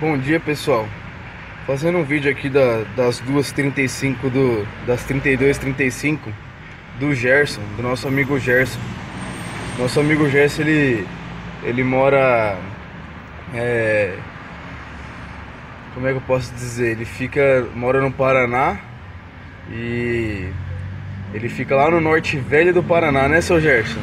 Bom dia, pessoal. Fazendo um vídeo aqui das 2h35 das 32h35 do Gerson, do nosso amigo Gerson. Nosso amigo Gerson, ele mora, como é que eu posso dizer? Mora no Paraná e ele fica lá no Norte Velho do Paraná, né, seu Gerson?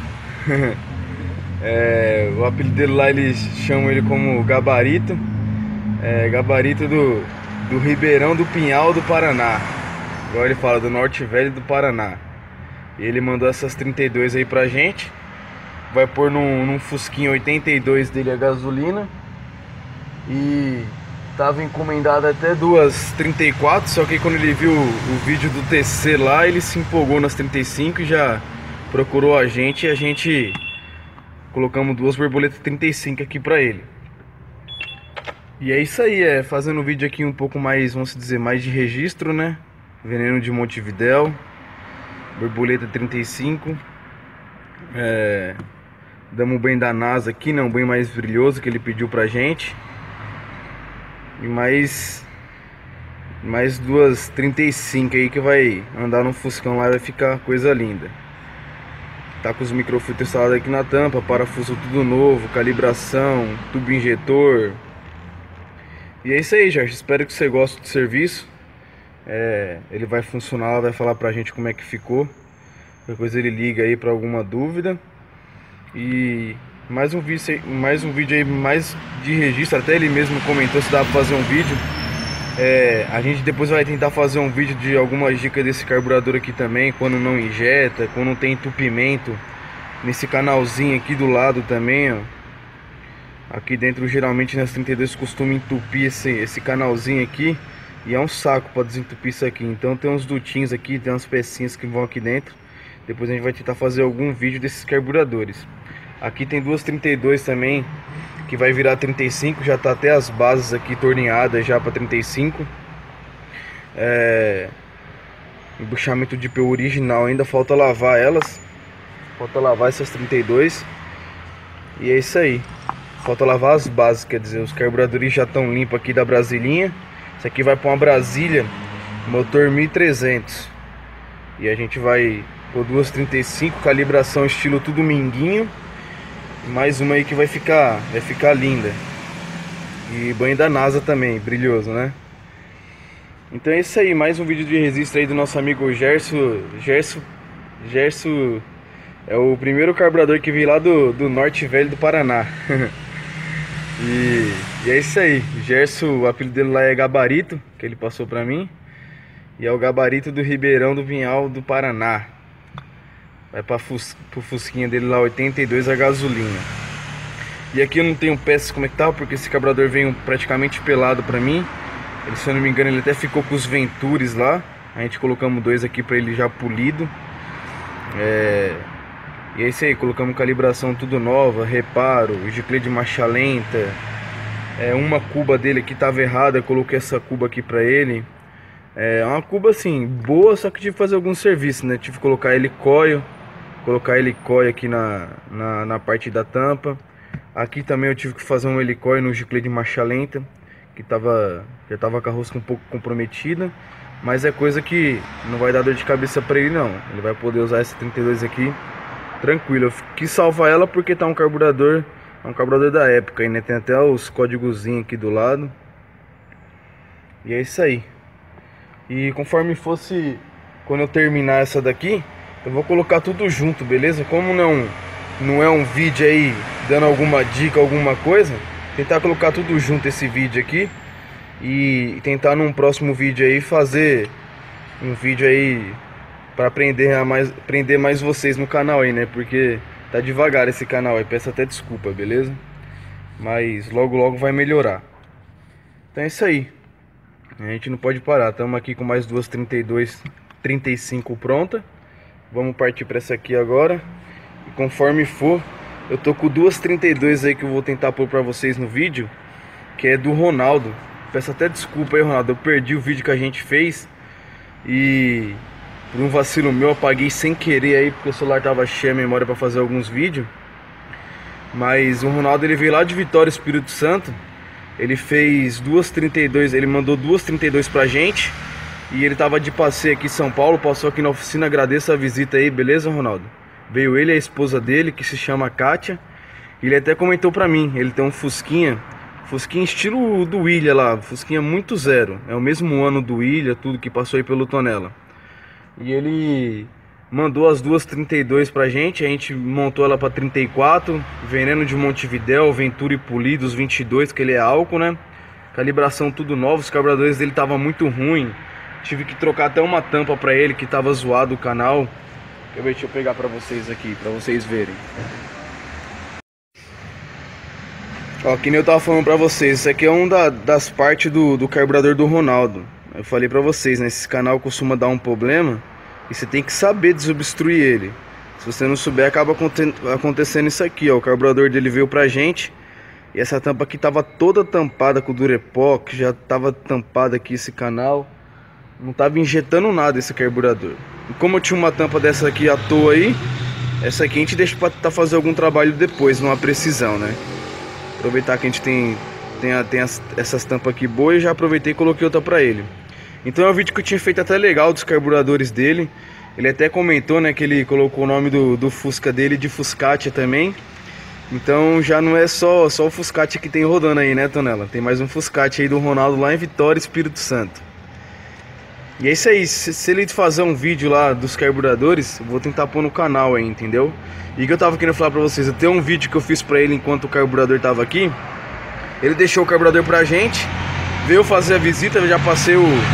O apelido dele lá, eles chamam ele como Gabarito. Gabarito do Ribeirão do Pinhal do Paraná. Igual ele fala, do Norte Velho do Paraná. E ele mandou essas 32 aí pra gente. Vai pôr num Fusquinha 82 dele a gasolina. E tava encomendado até 2h34. Só que quando ele viu o vídeo do TC lá, ele se empolgou nas 35 e já procurou a gente. E a gente colocamos duas borboletas 35 aqui pra ele. E é isso aí, fazendo um vídeo aqui um pouco mais, vamos dizer, mais de registro, né? Veneno de Montevidéu, borboleta 35. Damos um banho da NASA aqui, né? Um banho mais brilhoso que ele pediu pra gente. E mais duas 35 aí que vai andar no Fuscão lá, vai ficar coisa linda. Tá com os microfiltros instalados aqui na tampa, parafuso tudo novo, calibração, tubo injetor. E é isso aí, Jorge. Espero que você goste do serviço. Ele vai funcionar, vai falar pra gente como é que ficou. Depois ele liga aí pra alguma dúvida. E mais um vídeo aí, mais de registro. Até ele mesmo comentou se dá pra fazer um vídeo. A gente depois vai tentar fazer um vídeo de algumas dicas desse carburador aqui também. Quando não injeta, quando não tem entupimento. Nesse canalzinho aqui do lado também, ó. Aqui dentro, geralmente nas 32 costuma entupir esse canalzinho aqui. E é um saco para desentupir isso aqui. Então tem uns dutinhos aqui, tem umas pecinhas que vão aqui dentro. Depois a gente vai tentar fazer algum vídeo desses carburadores. Aqui tem duas 32 também, que vai virar 35. Já tá até as bases aqui torneadas já para 35. Embuchamento de PU original, ainda falta lavar elas. Falta lavar essas 32. E é isso aí. Falta lavar as bases, quer dizer, os carburadores já estão limpos aqui da Brasilinha. Isso aqui vai para uma Brasília, motor 1300. E a gente vai por 235, calibração estilo tudo minguinho. E mais uma aí que vai ficar linda. E banho da NASA também, brilhoso, né? Então é isso aí, mais um vídeo de registro aí do nosso amigo Gerson. Gerson é o primeiro carburador que veio lá do Norte Velho do Paraná. E é isso aí, Gerson, o apelido dele lá é Gabarito, que ele passou pra mim. E é o Gabarito do Ribeirão do Pinhal do Paraná. Vai pro Fusquinha dele lá, 82 a gasolina. E aqui eu não tenho peças como é que tá, porque esse carburador veio praticamente pelado pra mim. Ele, se eu não me engano, ele até ficou com os Ventures lá. A gente colocamos dois aqui pra ele já polido. E é isso aí, colocamos calibração tudo nova, reparo, giclê de marcha lenta. Uma cuba dele aqui estava errada, coloquei essa cuba aqui pra ele. Uma cuba assim, boa, só que tive que fazer alguns serviços, né? Tive que colocar helicóil, aqui na parte da tampa. Aqui também eu tive que fazer um helicóil no giclê de marcha lenta, que já tava com a rosca um pouco comprometida. Mas é coisa que não vai dar dor de cabeça pra ele não. Ele vai poder usar essa 32 aqui tranquilo. Eu quis salvar ela porque tá um carburador da época aí, né? Tem até os códigozinhos aqui do lado. E é isso aí. E conforme fosse, quando eu terminar essa daqui, eu vou colocar tudo junto, beleza? Como não é um vídeo aí dando alguma dica, alguma coisa, tentar colocar tudo junto esse vídeo aqui. E tentar num próximo vídeo aí fazer um vídeo aí para prender mais vocês no canal aí, né? Porque tá devagar esse canal aí, peço até desculpa, beleza? Mas logo vai melhorar. Então é isso aí. A gente não pode parar. Estamos aqui com mais duas 32, 35 pronta. Vamos partir para essa aqui agora. E conforme for, eu tô com duas 32 aí que eu vou tentar pôr para vocês no vídeo, que é do Ronaldo. Peço até desculpa aí, Ronaldo. Eu perdi o vídeo que a gente fez e por um vacilo meu, apaguei sem querer aí, porque o celular tava cheio a memória para fazer alguns vídeos. Mas o Ronaldo, ele veio lá de Vitória, Espírito Santo. Ele fez duas 32, ele mandou duas 32 pra gente. E ele tava de passeio aqui em São Paulo, passou aqui na oficina. Agradeço a visita aí, beleza, Ronaldo? Veio ele e a esposa dele, que se chama Kátia. Ele até comentou pra mim, ele tem um Fusquinha estilo do William lá, Fusquinha muito zero. É o mesmo ano do William, tudo que passou aí pelo Tonela. E ele mandou as duas 32 pra gente, a gente montou ela pra 34. Veneno de Montevidéu, Venturi Polidos 22, que ele é álcool, né? Calibração tudo novo, os carburadores dele tava muito ruim. Tive que trocar até uma tampa pra ele, que tava zoado o canal. Deixa eu pegar pra vocês aqui, pra vocês verem. Ó, que nem eu tava falando pra vocês, isso aqui é das partes do carburador do Ronaldo. Eu falei pra vocês, né? Esse canal costuma dar um problema e você tem que saber desobstruir ele. Se você não souber, acaba acontecendo isso aqui, ó. O carburador dele veio pra gente e essa tampa aqui tava toda tampada com Durepox, já tava tampada aqui esse canal. Não tava injetando nada esse carburador. E como eu tinha uma tampa dessa aqui à toa aí, essa aqui a gente deixa pra fazer algum trabalho depois, numa precisão, né? Aproveitar que a gente tem essas tampas aqui boas, e já aproveitei e coloquei outra pra ele. Então é um vídeo que eu tinha feito até legal dos carburadores dele. Ele até comentou, né, que ele colocou o nome do Fusca dele de Fuscatia também. Então já não é só o Fuscatia que tem rodando aí, né, Tonela? Tem mais um Fuscatia aí do Ronaldo lá em Vitória, Espírito Santo. E é isso aí, se ele fazer um vídeo lá dos carburadores, eu vou tentar pôr no canal aí, entendeu? E o que eu tava querendo falar pra vocês, eu tenho um vídeo que eu fiz pra ele enquanto o carburador tava aqui. Ele deixou o carburador pra gente, veio fazer a visita, eu já passei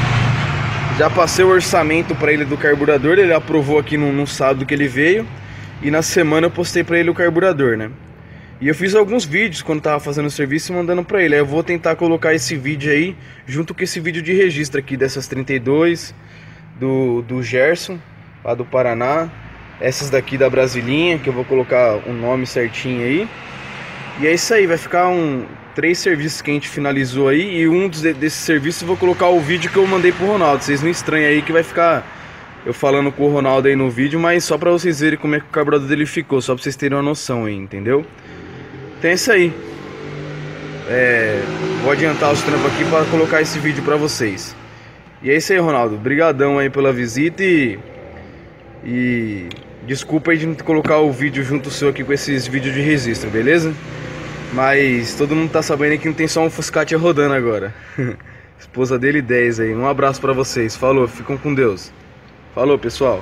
o orçamento pra ele do carburador. Ele aprovou aqui no sábado que ele veio. E na semana eu postei pra ele o carburador, né? E eu fiz alguns vídeos quando tava fazendo o serviço e mandando pra ele. Aí eu vou tentar colocar esse vídeo aí junto com esse vídeo de registro aqui dessas 32 do Gerson, lá do Paraná. Essas daqui da Brasilinha, que eu vou colocar o nome certinho aí. E é isso aí, vai ficar 3 serviços que a gente finalizou aí. E um desses serviços eu vou colocar o vídeo que eu mandei pro Ronaldo. Vocês não estranham aí que vai ficar eu falando com o Ronaldo aí no vídeo, mas só pra vocês verem como é que o carburador dele ficou, só pra vocês terem uma noção aí, entendeu? Então é isso aí. Vou adiantar os trampos aqui para colocar esse vídeo para vocês. E é isso aí, Ronaldo. Obrigadão aí pela visita e desculpa aí de não colocar o vídeo junto seu aqui com esses vídeos de registro, beleza? Mas todo mundo tá sabendo aí que não tem só um Fuscatia rodando agora. Esposa dele 10 aí. Um abraço para vocês. Falou, ficam com Deus. Falou, pessoal.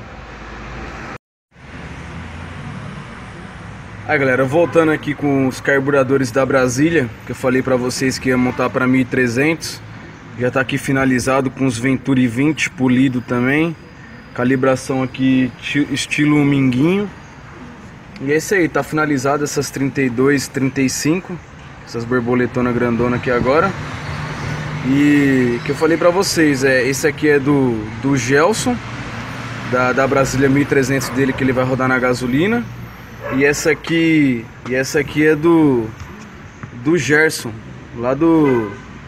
Aí, galera, voltando aqui com os carburadores da Brasília, que eu falei pra vocês que ia montar pra 1300. Já tá aqui finalizado com os Venturi 20 polido também. Calibração aqui estilo minguinho. E é isso aí, tá finalizado essas 32, 35. Essas borboletonas grandona aqui agora. E que eu falei pra vocês, esse aqui é do Gelson, da Brasília 1300 dele, que ele vai rodar na gasolina. E essa aqui é do Gerson, lá do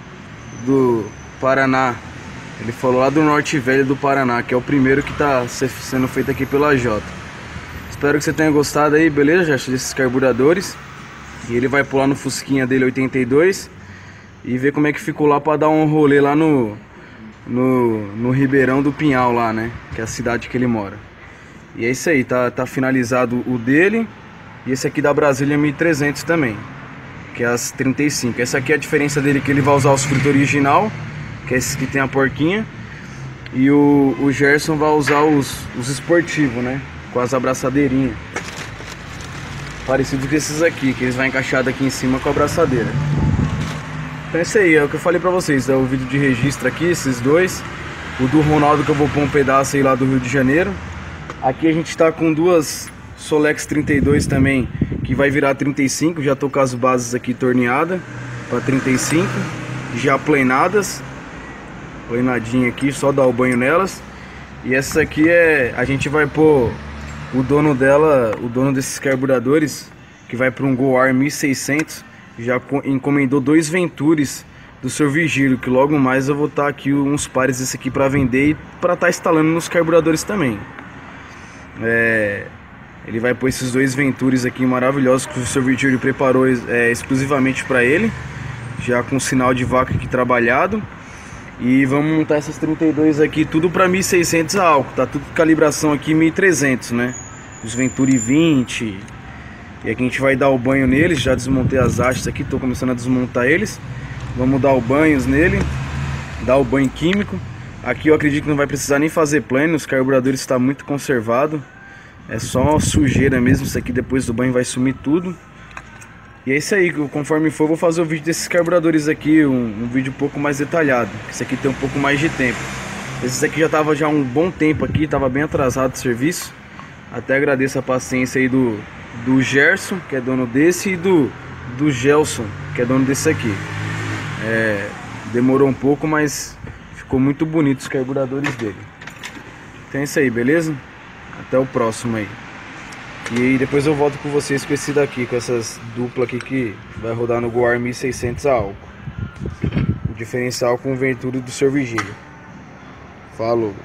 Paraná. Ele falou lá do Norte Velho do Paraná, que é o primeiro que está sendo feito aqui pela Jota. Espero que você tenha gostado aí, beleza, Gerson, desses carburadores. E ele vai pular no Fusquinha dele 82 e ver como é que ficou lá para dar um rolê lá no Ribeirão do Pinhal lá, né, que é a cidade que ele mora. E é isso aí, tá finalizado o dele. E esse aqui da Brasília 1300 também, que é as 35. Essa aqui é a diferença dele, que ele vai usar os fritos original, que é esse que tem a porquinha. E o Gerson vai usar os esportivos, né, com as abraçadeirinhas, parecido com esses aqui, que eles vão encaixado aqui em cima com a abraçadeira. Então é isso aí, é o que eu falei pra vocês, é o vídeo de registro aqui, esses dois. O do Ronaldo que eu vou pôr um pedaço aí lá do Rio de Janeiro. Aqui a gente tá com duas Solex 32 também, que vai virar 35. Já tô com as bases aqui torneadas para 35, já pleinadas, planadinha aqui, só dar o banho nelas. E essa aqui a gente vai pôr o dono dela, o dono desses carburadores, que vai para um Goar 1600, já encomendou 2 Ventures do Sr. Vigílio, que logo mais eu vou estar aqui uns pares desse aqui para vender e para estar instalando nos carburadores também. Ele vai pôr esses 2 Ventures aqui maravilhosos que o Sr. Vigílio preparou exclusivamente para ele. já com sinal de vaca aqui trabalhado. E vamos montar essas 32 aqui, tudo para 1600 a álcool, tá tudo calibração aqui 1300, né? Os Venturi 20. E aqui a gente vai dar o banho neles, já desmontei as hastes aqui, tô começando a desmontar eles. Vamos dar o banho nele, dar o banho químico. Aqui eu acredito que não vai precisar nem fazer plano, os carburadores estão muito conservados. É só sujeira mesmo, isso aqui depois do banho vai sumir tudo. E é isso aí, conforme for eu vou fazer o vídeo desses carburadores aqui, um vídeo um pouco mais detalhado. Esse aqui tem um pouco mais de tempo. Esses aqui já tava já um bom tempo aqui, tava bem atrasado o serviço. Até agradeço a paciência aí do Gerson, que é dono desse, e do Gelson, que é dono desse aqui. Demorou um pouco, mas ficou muito bonito os carburadores dele. Então é isso aí, beleza? Até o próximo aí. E aí depois eu volto com vocês com esse daqui, com essas duplas aqui que vai rodar no Goar 1600 a álcool. O diferencial com o Venturi do Seu Virgílio. Falou!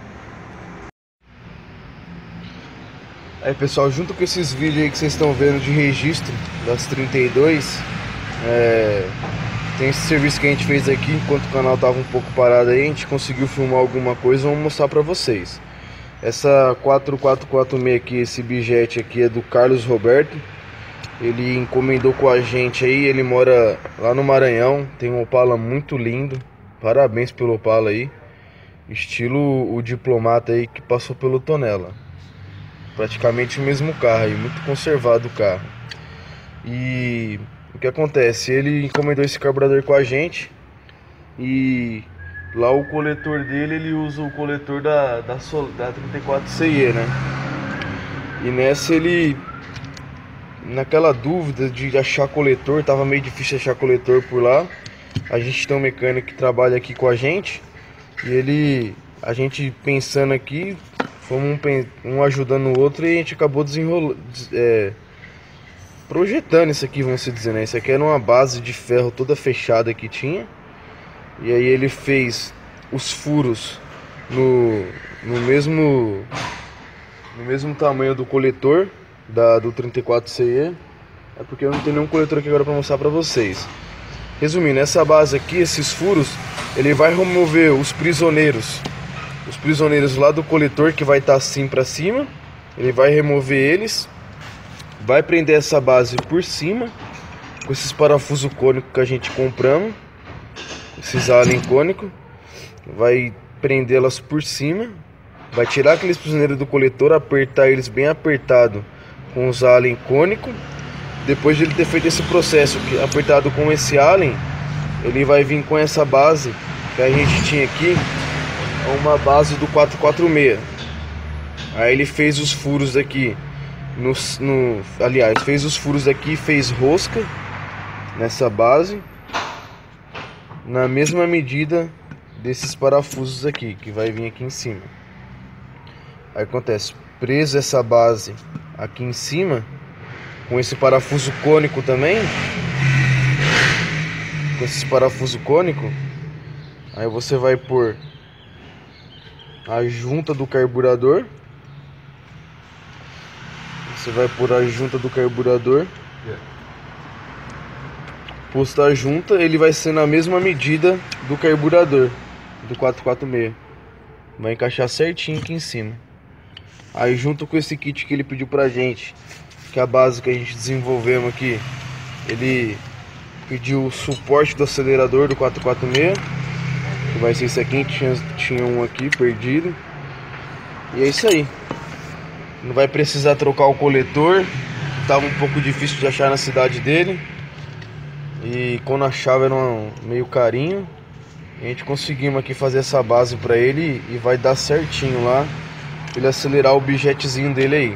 Aí pessoal, junto com esses vídeos aí que vocês estão vendo de registro das 32, tem esse serviço que a gente fez aqui. Enquanto o canal tava um pouco parado aí, a gente conseguiu filmar alguma coisa, vamos mostrar pra vocês. Essa 4446 aqui, esse Bijet aqui é do Carlos Roberto. Ele encomendou com a gente aí, ele mora lá no Maranhão, tem um Opala muito lindo. Parabéns pelo Opala aí. Estilo o Diplomata aí que passou pelo Tonela. Praticamente o mesmo carro aí, muito conservado o carro. E o que acontece? Ele encomendou esse carburador com a gente. E lá o coletor dele, ele usa o coletor da 34CE, né? E nessa ele, naquela dúvida de achar coletor, tava meio difícil achar coletor por lá. A gente tem um mecânico que trabalha aqui com a gente. E a gente pensando aqui, fomos um ajudando o outro, e a gente acabou projetando isso aqui, vamos dizer, né? Isso aqui era uma base de ferro toda fechada que tinha. E aí ele fez os furos no mesmo tamanho do coletor do 34CE. É porque eu não tenho nenhum coletor aqui agora para mostrar para vocês. Resumindo, essa base aqui, esses furos, ele vai remover os prisioneiros lá do coletor, que vai estar assim para cima. Ele vai remover eles, vai prender essa base por cima com esses parafusos cônicos que a gente compramos, esses allen cônicos. Vai prendê-las por cima, vai tirar aqueles prisioneiros do coletor, apertar eles bem apertado com os allen cônicos. Depois de ele ter feito esse processo apertado com esse allen, ele vai vir com essa base que a gente tinha aqui, uma base do 446. Aí ele fez os furos aqui aliás, fez os furos aqui, fez rosca nessa base na mesma medida desses parafusos aqui, que vai vir aqui em cima. Aí acontece, preso essa base aqui em cima, com esse parafuso cônico também, com esses parafusos cônicos, aí você vai pôr a junta do carburador. Você vai pôr a junta do carburador. Posto a junta, ele vai ser na mesma medida do carburador do 446. Vai encaixar certinho aqui em cima. Aí junto com esse kit que ele pediu pra gente, que é a base que a gente desenvolvemos aqui, ele pediu o suporte do acelerador do 446, que vai ser esse aqui. Tinha um aqui perdido. E é isso aí. Não vai precisar trocar o coletor, que tava um pouco difícil de achar na cidade dele. E quando achava era meio carinho. A gente conseguimos aqui fazer essa base pra ele e vai dar certinho lá pra ele acelerar o bijetzinho dele aí.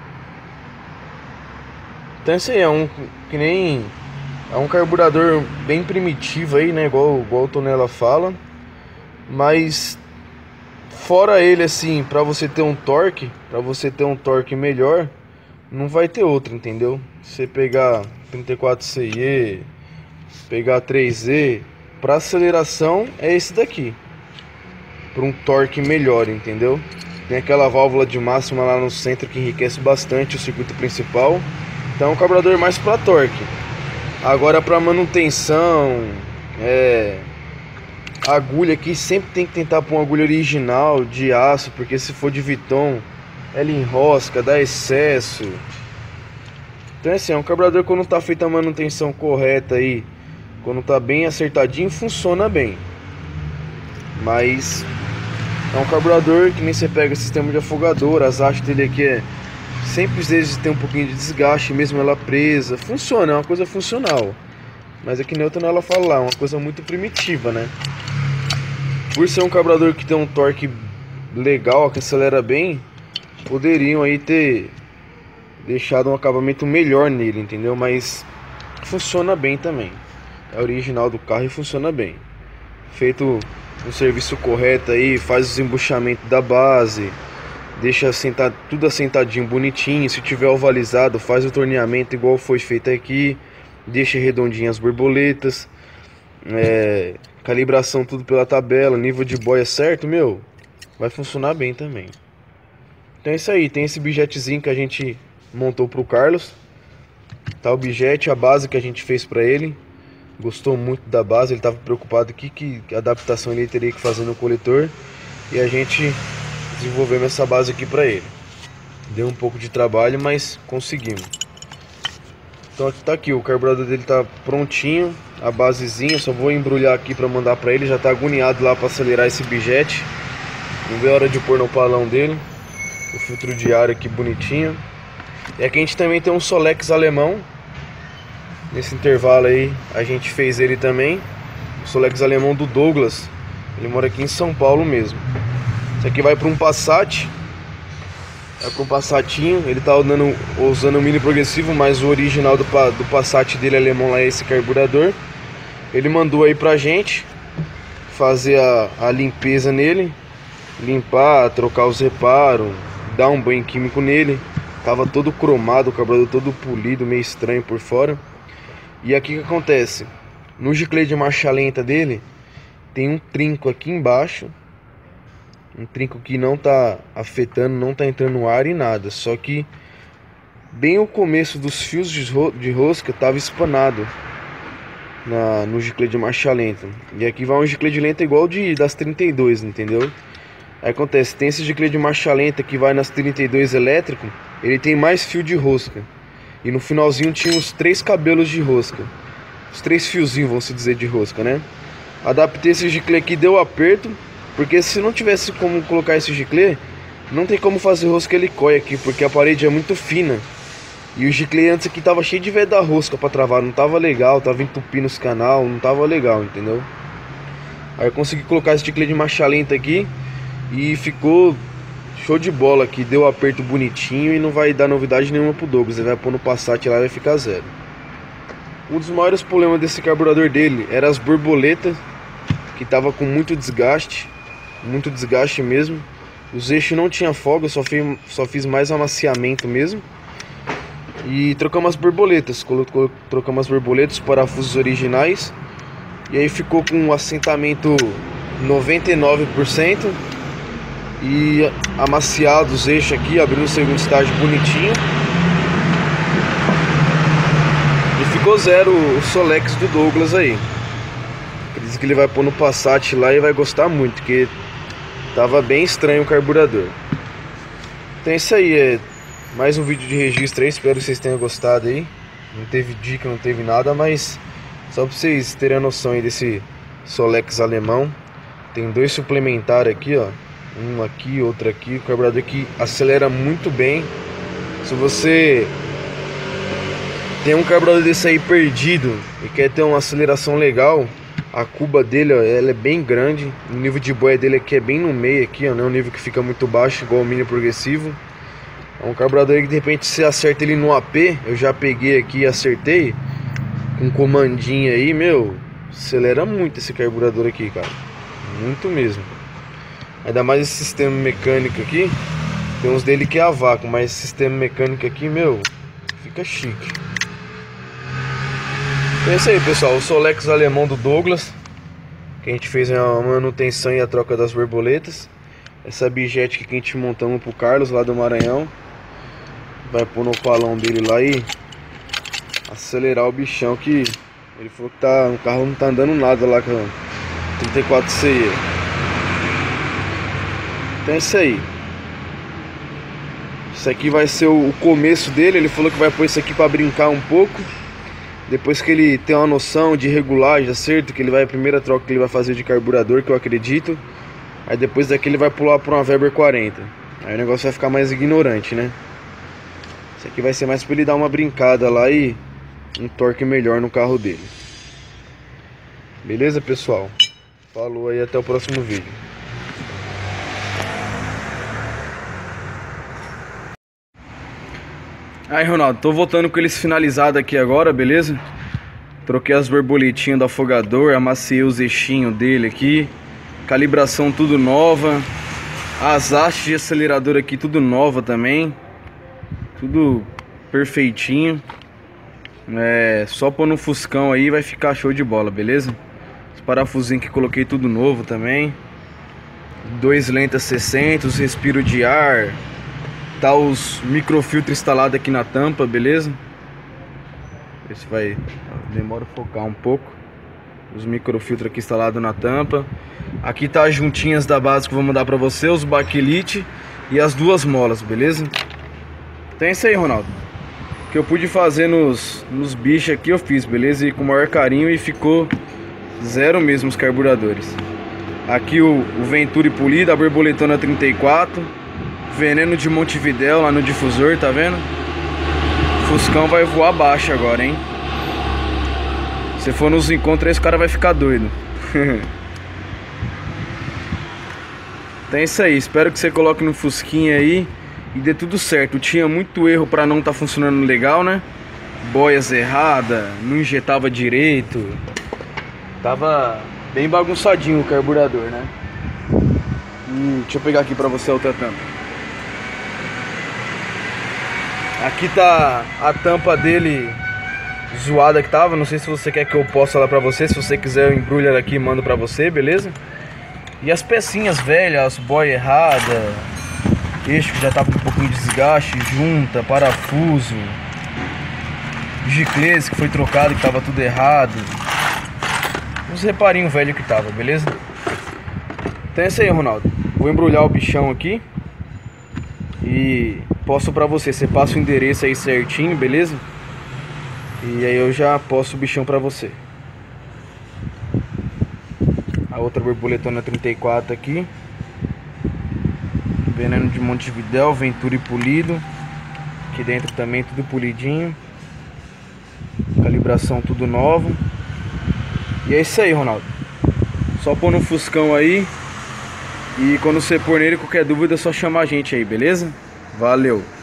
Então esse aí é um carburador bem primitivo aí, né? Igual o Tonela fala. Mas fora ele, assim, pra você ter um torque melhor, não vai ter outro, entendeu? Você pegar 34CE, pegar 3E, para aceleração é esse daqui, para um torque melhor, entendeu? Tem aquela válvula de máxima lá no centro que enriquece bastante o circuito principal. Então é um carburador mais para torque. Agora para manutenção, A agulha aqui sempre tem que tentar pôr uma agulha original de aço, porque se for de Viton, ela enrosca, dá excesso. Então assim, é um carburador quando tá feita a manutenção correta aí, quando tá bem acertadinho, funciona bem. Mas é um carburador que nem você pega sistema de afogador, as hastes dele aqui sempre às vezes tem um pouquinho de desgaste, mesmo ela presa. Funciona, é uma coisa funcional. Mas é que nem ela fala lá, é uma coisa muito primitiva, né? Por ser um carburador que tem um torque legal, que acelera bem, poderiam aí ter deixado um acabamento melhor nele, entendeu? Mas funciona bem também. É original do carro e funciona bem. Feito um serviço correto aí, faz os embuchamentos da base, deixa tudo assentadinho, bonitinho. Se tiver ovalizado, faz o torneamento igual foi feito aqui, deixa redondinhas as borboletas, calibração tudo pela tabela, nível de boia certo, meu, vai funcionar bem também. Então é isso aí, tem esse bijetezinho que a gente montou pro Carlos, tá o bijete, a base que a gente fez pra ele. Gostou muito da base, ele estava preocupado que adaptação ele teria que fazer no coletor, e a gente desenvolvemos essa base aqui para ele. Deu um pouco de trabalho, mas conseguimos. Então tá aqui, o carburador dele tá prontinho, a basezinha, só vou embrulhar aqui para mandar para ele, já tá agoniado lá para acelerar esse bijete. Não vê a hora de pôr no palão dele. O filtro de ar aqui bonitinho. E aqui a gente também tem um Solex alemão. Nesse intervalo aí a gente fez ele também, o Solex alemão do Douglas. Ele mora aqui em São Paulo mesmo. Isso aqui vai para um Passat, vai para um Passatinho. Ele tá usando o mini progressivo, mas o original do Passat dele alemão lá é esse carburador. Ele mandou aí pra gente fazer a limpeza nele, limpar, trocar os reparos, dar um banho químico nele. Tava todo cromado, o carburador todo polido, meio estranho por fora. E aqui o que acontece? No giclê de marcha lenta dele tem um trinco aqui embaixo, um trinco que não tá afetando, não tá entrando ar e nada, só que bem o começo dos fios de rosca tava espanado no giclê de marcha lenta. E aqui vai um giclê de lenta igual das 32, entendeu? Aí acontece, tem esse giclê de marcha lenta que vai nas 32 elétrico, ele tem mais fio de rosca. E no finalzinho tinha os 3 cabelos de rosca. Os 3 fiozinhos, vamos dizer, de rosca, né? Adaptei esse giclê aqui, deu aperto. Porque se não tivesse como colocar esse giclê, não tem como fazer rosca helicóia aqui, porque a parede é muito fina. E o giclê antes aqui tava cheio de veda rosca pra travar. Não tava legal, tava entupindo os canal, não tava legal, entendeu? Aí eu consegui colocar esse giclê de marcha lenta aqui e ficou show de bola aqui, deu aperto bonitinho e não vai dar novidade nenhuma pro Douglas. Ele vai pôr no Passat lá e vai ficar zero. Um dos maiores problemas desse carburador dele era as borboletas, que tava com muito desgaste mesmo. Os eixos não tinha folga, só fiz mais amaciamento mesmo. E trocamos as borboletas, trocamos as borboletas, os parafusos originais. E aí ficou com um assentamento 99%. E amaciado os eixos aqui, abrindo o segundo estágio bonitinho. E ficou zero o Solex do Douglas aí. Diz que ele vai pôr no Passat lá e vai gostar muito, porque tava bem estranho o carburador. Então é isso aí, mais um vídeo de registro aí, espero que vocês tenham gostado aí. Não teve dica, não teve nada, mas só pra vocês terem a noção aí desse Solex alemão. Tem 2 suplementares aqui, ó. Um aqui, outro aqui. O carburador aqui acelera muito bem. Se você tem um carburador desse aí perdido e quer ter uma aceleração legal, a cuba dele, ó, ela é bem grande. O nível de boia dele aqui é bem no meio aqui, ó, não é um nível que fica muito baixo igual o mini progressivo. É um carburador que de repente você acerta ele no AP. Eu já peguei aqui e acertei com um comandinho aí, meu, acelera muito esse carburador aqui, cara, muito mesmo. Ainda mais esse sistema mecânico aqui. Tem uns dele que é a vácuo, mas esse sistema mecânico aqui, meu, fica chique. É isso aí, pessoal, o Solex alemão do Douglas, que a gente fez a manutenção e a troca das borboletas. Essa bijete que a gente montamos pro Carlos lá do Maranhão. Vai pôr no palão dele lá e acelerar o bichão, que Ele falou que o carro não tá andando nada lá com a 34 CE. Então é isso aí. Isso aqui vai ser o começo dele. Ele falou que vai pôr isso aqui pra brincar um pouco. Depois que ele tem uma noção de regulagem, acerto, que ele vai, a primeira troca que ele vai fazer de carburador, que eu acredito. Aí depois daqui ele vai pular pra uma Weber 40. Aí o negócio vai ficar mais ignorante, né? Isso aqui vai ser mais pra ele dar uma brincada lá e um torque melhor no carro dele. Beleza, pessoal? Falou aí, até o próximo vídeo. Aí, Ronaldo, tô voltando com eles finalizados aqui agora, beleza? Troquei as borboletinhas do afogador, amaciei os eixinhos dele aqui. Calibração tudo nova. As hastes de acelerador aqui tudo nova também. Tudo perfeitinho. Só pôr no Fuscão aí vai ficar show de bola, beleza? Os parafusinhos que coloquei tudo novo também. 2 lentas 60, os respiro de ar. Tá os microfiltros instalados aqui na tampa, beleza? Esse vai... demora a focar um pouco. Os microfiltros aqui instalados na tampa. Aqui tá as juntinhas da base que eu vou mandar pra você, os baquelite e as 2 molas, beleza? Então é isso aí, Ronaldo. O que eu pude fazer nos bichos aqui eu fiz, beleza? E com o maior carinho, e ficou zero mesmo os carburadores. Aqui o Venturi polido, a borboletona 34. Veneno de Montevidéu lá no difusor, tá vendo? O Fuscão vai voar baixo agora, hein? Se for nos encontros, esse cara vai ficar doido. Então é isso aí, espero que você coloque no Fusquinha aí e dê tudo certo. Tinha muito erro pra não tá funcionando legal, né? Boias erradas, não injetava direito. Tava bem bagunçadinho o carburador, né? Deixa eu pegar aqui pra você a outra tampa. Aqui tá a tampa dele zoada que tava. Não sei se você quer que eu possa lá pra você. Se você quiser, eu embrulho ela aqui e mando pra você, beleza? E as pecinhas velhas, as boias erradas, eixo que já tava com um pouquinho de desgaste, junta, parafuso, giclês que foi trocado, que tava tudo errado. Uns reparinhos velhos que tava, beleza? Então é isso aí, Ronaldo. Vou embrulhar o bichão aqui e posto pra você. Você passa o endereço aí certinho, beleza? E aí eu já posto o bichão pra você. A outra borboletona 34 aqui. Veneno de Montevidéu, Venturi polido. Aqui dentro também tudo polidinho. Calibração tudo novo. E é isso aí, Ronaldo. Só pôr no Fuscão aí. E quando você pôr nele, qualquer dúvida é só chamar a gente aí, beleza? Valeu!